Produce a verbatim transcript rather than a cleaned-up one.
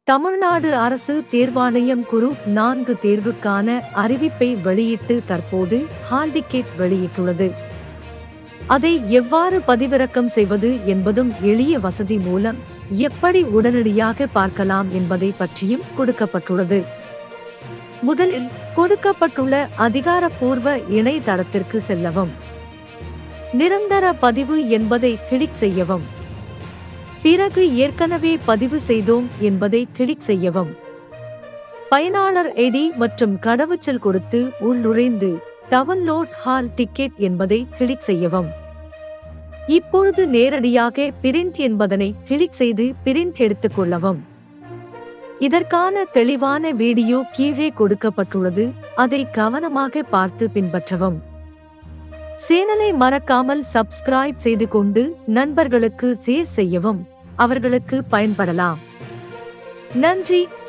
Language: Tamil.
தமிழ்நாடு அரசு தேர்வாணையம் குரூப் நான்கு தேர்வுக்கான அறிவிப்பை வெளியிட்டு தற்போது ஹால் டிக்கெட் வெளியிட்டுள்ளது. அதை எவ்வாறு பதிவிறக்கம் செய்வது என்பதும் எளிய வசதி மூலம் எப்படி உடனடியாக பார்க்கலாம் என்பதை பற்றியும் கொடுக்கப்பட்டுள்ளது. முதலில் கொடுக்கப்பட்டுள்ள அதிகாரப்பூர்வ இணையதளத்திற்கு செல்லவும். நிரந்தர பதிவு என்பதை கிளிக் செய்யவும். பிறகு ஏற்கனவே பதிவு செய்தோம் என்பதை கிளிக் செய்யவும். பயனாளர் ஐடி மற்றும் கடவுச்சொல் கொடுத்து உள்நுழைந்து டவுன்லோட் ஹால் டிக்கெட் என்பதை கிளிக் செய்யவும். இப்பொழுது நேரடியாக பிரிண்ட் என்பதனை கிளிக் செய்து பிரிண்ட் எடுத்துக்கொள்ளவும். இதற்கான தெளிவான வீடியோ கீழே கொடுக்கப்பட்டுள்ளது. அதை கவனமாக பார்த்து பின்பற்றவும். சேனலை மறக்காமல் சப்ஸ்கிரைப் செய்து கொண்டு நண்பர்களுக்கு ஷேர் செய்யவும். அவர்களுக்கு பயன்படலாம். நன்றி.